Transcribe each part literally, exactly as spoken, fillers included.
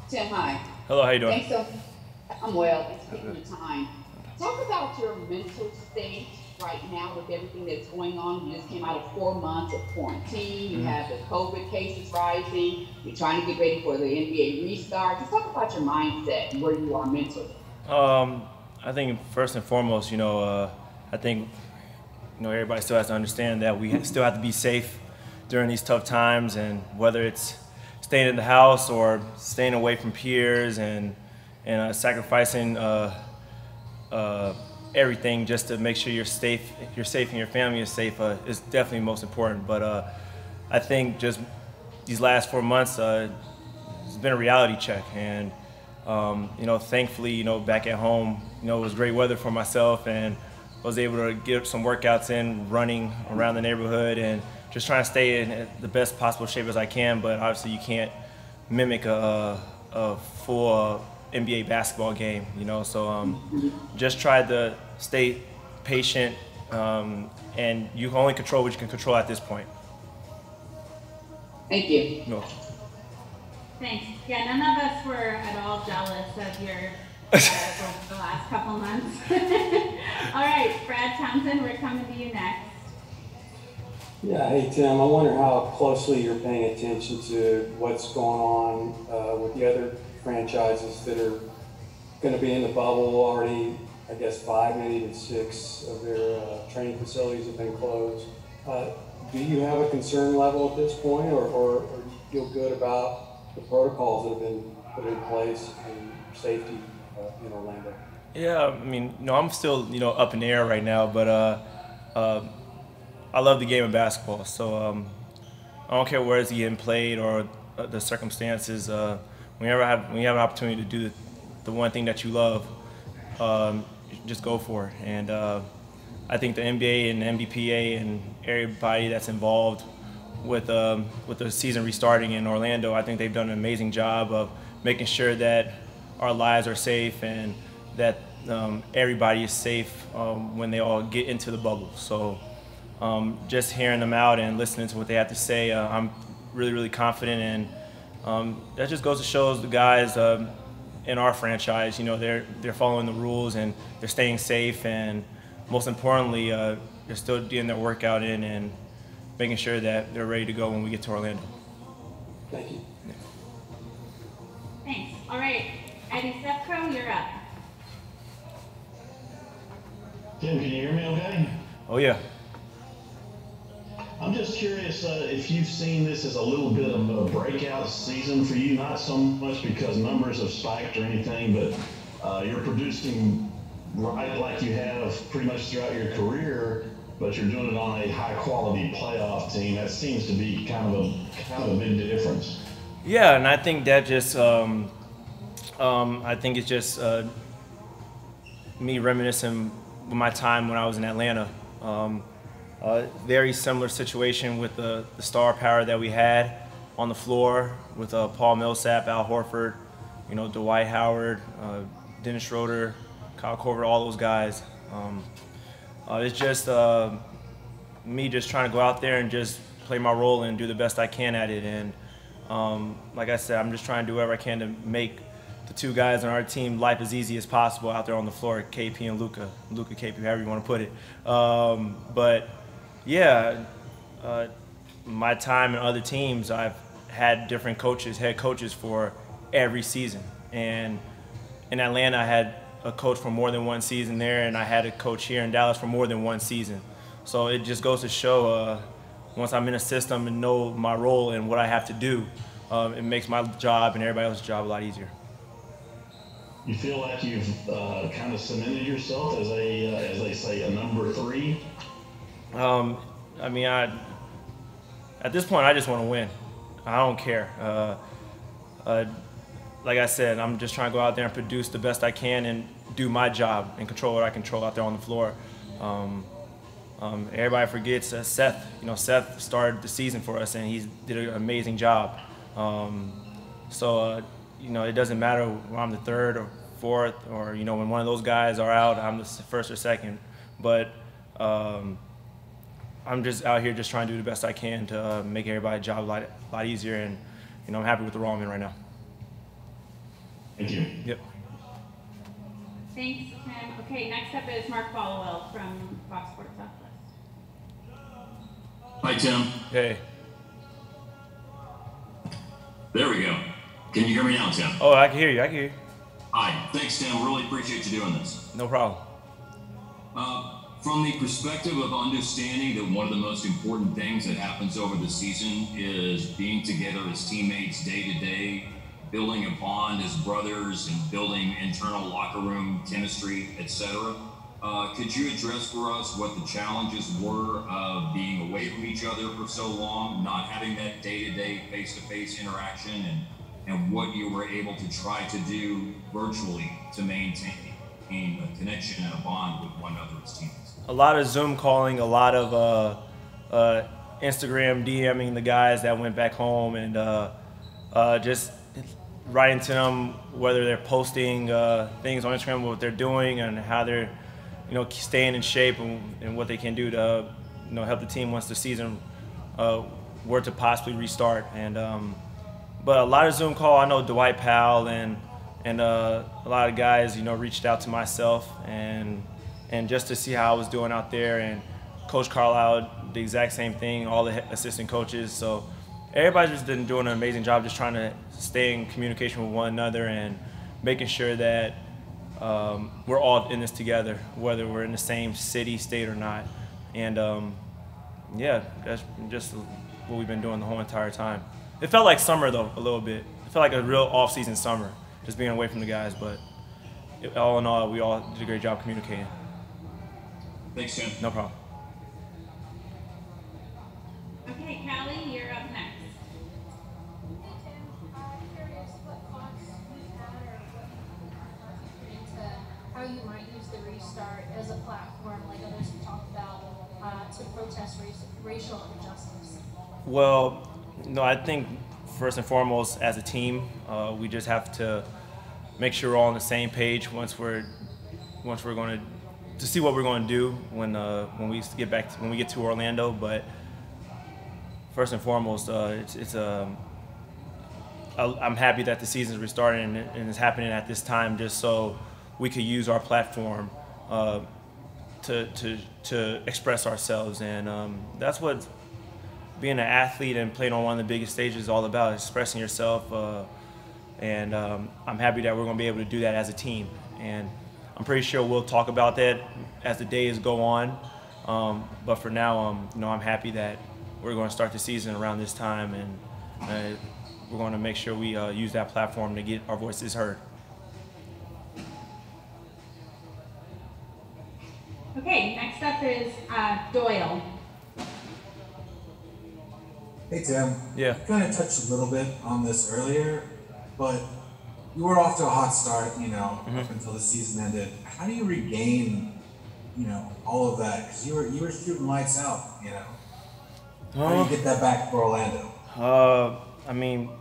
Tim, hi. Hello, how you doing? Thanks so I'm well. Thanks for taking the time. Talk about your mental state right now with everything that's going on. You just came out of four months of quarantine. You have the COVID cases rising. You're trying to get ready for the N B A restart. Just talk about your mindset and where you are mentally. Um, I think first and foremost, you know, uh, I think you know everybody still has to understand that we still have to be safe during these tough times, and whether it's staying in the house or staying away from peers and and uh, sacrificing uh, uh, everything just to make sure you're safe, you're safe and your family is safe uh, is definitely most important. But uh, I think just these last four months, uh, it's been a reality check, and um, you know, thankfully, you know, back at home, you know, it was great weather for myself, and I was able to get some workouts in, running around the neighborhood, and just trying to stay in the best possible shape as I can. But obviously, you can't mimic a, a full uh, N B A basketball game, you know. So um, just try to stay patient, um, and you can only control what you can control at this point. Thank you. No. Thanks. Yeah, none of us were at all jealous of your uh, over the last couple months. All right, Brad Townsend, we're coming to you next. Yeah, hey Tim, I wonder how closely you're paying attention to what's going on uh, with the other franchises that are going to be in the bubble already. I guess five, maybe even six of their uh, training facilities have been closed. Uh, do you have a concern level at this point, or, or, or do you feel good about the protocols that have been put in place and safety uh, in Orlando? Yeah, I mean, you know, I'm still, you know, up in the air right now, but uh, uh, I love the game of basketball. So um, I don't care where it's getting played or uh, the circumstances. Uh, whenever I have, when you have an opportunity to do the, the one thing that you love, um, just go for it. And uh, I think the N B A and the N B P A and everybody that's involved with um, with the season restarting in Orlando, I think they've done an amazing job of making sure that our lives are safe and that um, everybody is safe um, when they all get into the bubble. So um, just hearing them out and listening to what they have to say, uh, I'm really, really confident, and um, that just goes to show the guys um, in our franchise, you know, they're they're following the rules and they're staying safe, and most importantly, uh, they're still getting their workout in and making sure that they're ready to go when we get to Orlando. Thank you. Yeah. Thanks. All right, Eddie Stepcrow, you're up. Tim, can you hear me okay? Oh, yeah. I'm just curious uh, if you've seen this as a little bit of a breakout season for you, not so much because numbers have spiked or anything, but uh, you're producing right like you have pretty much throughout your career, but you're doing it on a high-quality playoff team. That seems to be kind of a kind of a big difference. Yeah, and I think that just, um, um, I think it's just uh, me reminiscing with my time when I was in Atlanta. Um, uh, very similar situation with the, the star power that we had on the floor with uh, Paul Millsap, Al Horford, you know, Dwight Howard, uh, Dennis Schroeder, Kyle Korver, all those guys. Um, uh, it's just uh, me just trying to go out there and just play my role and do the best I can at it. And um, like I said, I'm just trying to do whatever I can to make the two guys on our team life as easy as possible out there on the floor, K P and Luka, Luka, K P, however you want to put it. Um, but yeah, uh, my time in other teams, I've had different coaches, head coaches for every season. And in Atlanta, I had a coach for more than one season there, and I had a coach here in Dallas for more than one season. So it just goes to show, uh, once I'm in a system and know my role and what I have to do, um, it makes my job and everybody else's job a lot easier. You feel like you've uh, kind of cemented yourself as a, uh, as they say, a number three? Um, I mean, I, at this point, I just want to win. I don't care. Uh, uh, like I said, I'm just trying to go out there and produce the best I can and do my job and control what I control out there on the floor. Um, um, everybody forgets uh, Seth. You know, Seth started the season for us, and he did an amazing job. Um, so, uh, you know, it doesn't matter when I'm the third or fourth, or, you know, when one of those guys are out, I'm the first or second. But um, I'm just out here just trying to do the best I can to uh, make everybody's job a lot, lot easier, and, you know, I'm happy with the role I'm in right now. Thank you. Yep. Thanks, Tim. Okay, next up is Mark Followell from Fox Sports Southwest. Hi, Tim. Hey. There we go. Can you hear me now, Tim? Oh, I can hear you. I can hear you. Hi. Thanks, Tim. Really appreciate you doing this. No problem. Uh, from the perspective of understanding that one of the most important things that happens over the season is being together as teammates day to day, building a bond as brothers and building internal locker room chemistry, et cetera. Uh, could you address for us what the challenges were of being away from each other for so long, not having that day-to-day face-to-face interaction, and, and what you were able to try to do virtually to maintain a connection and a bond with one another as teammates? A lot of Zoom calling, a lot of uh, uh, Instagram DMing the guys that went back home, and uh, uh, just writing to them whether they're posting uh, things on Instagram, what they're doing, and how they're, you know, staying in shape, and, and what they can do to, you know, help the team once the season uh, were to possibly restart. And um, but a lot of Zoom call. I know Dwight Powell and and uh, a lot of guys, you know, reached out to myself and and just to see how I was doing out there. And Coach Carlisle, the exact same thing. All the assistant coaches. So everybody's just been doing an amazing job, just trying to stay in communication with one another and making sure that um, we're all in this together, whether we're in the same city, state, or not. And um, yeah, that's just what we've been doing the whole entire time. It felt like summer though, a little bit. It felt like a real off-season summer, just being away from the guys. But it, all in all, we all did a great job communicating. Thanks, Tim. No problem. Okay, Callie, you're up next. How you might use the restart as a platform, like others have talked about, uh, to protest race, racial injustice? Well, no, I think first and foremost, as a team, uh, we just have to make sure we're all on the same page once we're once we're going to to see what we're going to do when uh, when we get back to, when we get to Orlando. But first and foremost, uh, it's it's um, I'm happy that the season's restarting and, and it's happening at this time, just so we could use our platform uh, to, to, to express ourselves. And um, that's what being an athlete and playing on one of the biggest stages is all about, expressing yourself. Uh, and um, I'm happy that we're going to be able to do that as a team. And I'm pretty sure we'll talk about that as the days go on. Um, but for now, um, you know, I'm happy that we're going to start the season around this time, and uh, we're going to make sure we uh, use that platform to get our voices heard. Okay, next up is uh, Doyle. Hey, Tim. Yeah. You kind of touched a little bit on this earlier, but you were off to a hot start, you know, mm-hmm. up until the season ended. How do you regain, you know, all of that? Because you were you were shooting lights out, you know. How do you get that back for Orlando? Uh, I mean,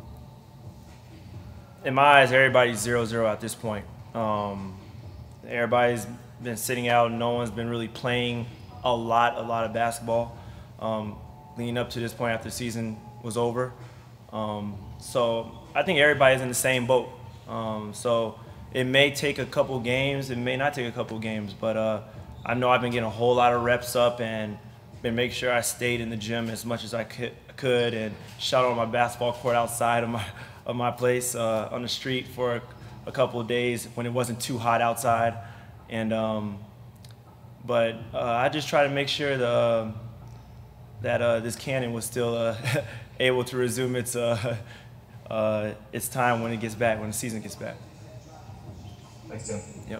in my eyes, everybody's zero zero at this point. Um, everybody's been sitting out. No one's been really playing a lot, a lot of basketball um, leading up to this point after the season was over. Um, so I think everybody's in the same boat. Um, so it may take a couple games. It may not take a couple games. But uh, I know I've been getting a whole lot of reps up and been making sure I stayed in the gym as much as I could, could and shot on my basketball court outside of my of my place uh, on the street for a, a couple of days when it wasn't too hot outside. And um, but uh, I just try to make sure the, that uh, this cannon was still uh, able to resume its uh, uh, its time when it gets back, when the season gets back. Thanks, Tim. Yep.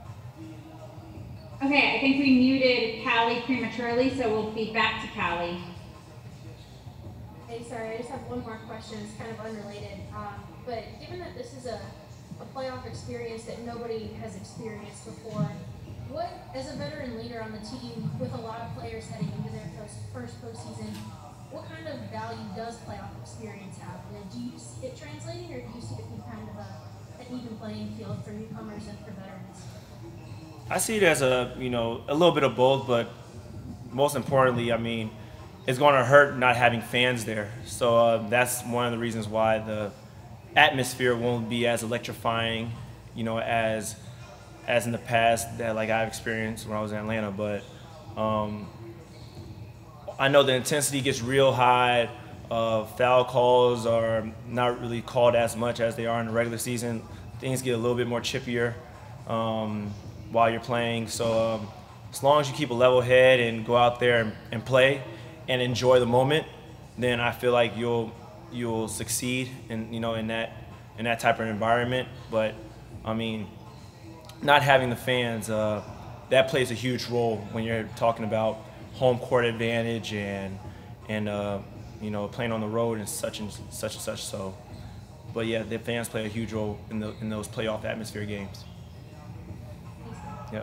Okay, I think we muted Callie prematurely, so we'll be back to Callie. Hey, sorry, I just have one more question. It's kind of unrelated. Um, but given that this is a, a playoff experience that nobody has experienced before, what, as a veteran leader on the team with a lot of players heading into their first, first postseason, what kind of value does playoff experience have? You know, do you see it translating, or do you see it be kind of a, an even playing field for newcomers and for veterans? I see it as a, you know, a little bit of both, but most importantly, I mean, it's going to hurt not having fans there. So uh, that's one of the reasons why the atmosphere won't be as electrifying, you know, as as in the past that like I've experienced when I was in Atlanta. But um, I know the intensity gets real high. Uh, foul calls are not really called as much as they are in the regular season. Things get a little bit more chippier um, while you're playing. So um, as long as you keep a level head and go out there and, and play and enjoy the moment, then I feel like you'll you'll succeed in you know in that in that type of environment. But I mean, not having the fans, uh, that plays a huge role when you're talking about home court advantage and and uh, you know playing on the road and such and such and such. So, but yeah, the fans play a huge role in the in those playoff atmosphere games. Yep.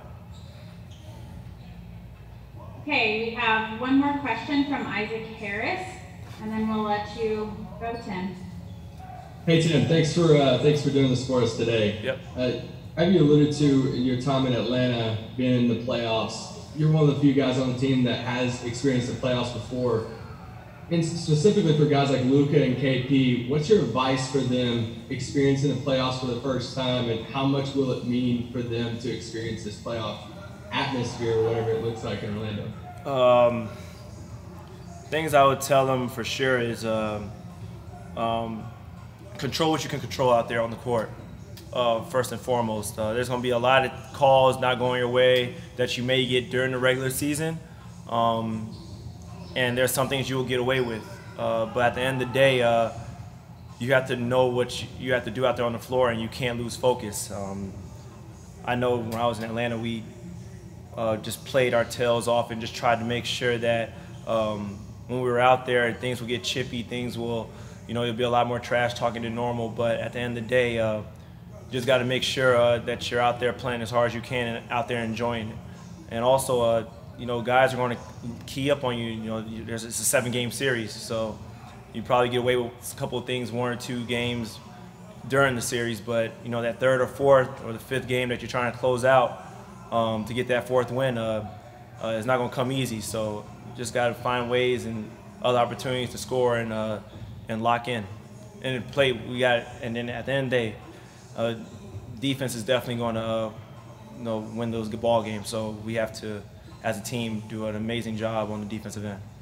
Okay, we have one more question from Isaac Harris, and then we'll let you go, Tim. Hey Tim, thanks for uh, thanks for doing this for us today. Yep. Uh, as you alluded to in your time in Atlanta, being in the playoffs, you're one of the few guys on the team that has experienced the playoffs before. And specifically for guys like Luka and K P, what's your advice for them experiencing the playoffs for the first time, and how much will it mean for them to experience this playoff atmosphere, or whatever it looks like in Orlando? Um, things I would tell them for sure is um, um, control what you can control out there on the court. Uh, first and foremost, uh, there's going to be a lot of calls not going your way that you may get during the regular season, um, and there's some things you will get away with. Uh, but at the end of the day, uh, you have to know what you, you have to do out there on the floor, and you can't lose focus. Um, I know when I was in Atlanta, we uh, just played our tails off and just tried to make sure that um, when we were out there, things will get chippy, things will, you know, there'll be a lot more trash talking than normal. But at the end of the day, uh, you just got to make sure uh, that you're out there playing as hard as you can and out there enjoying it. And also, uh, you know, guys are going to key up on you. You know, there's it's a seven-game series, so you probably get away with a couple of things, one or two games during the series. But you know, that third or fourth or the fifth game that you're trying to close out um, to get that fourth win, uh, uh, it's not going to come easy. So you just got to find ways and other opportunities to score and uh, and lock in. And play, we got, and then at the end of the day, Uh, defense is definitely going to, uh, you know, win those good ball games. So we have to, as a team, do an amazing job on the defensive end.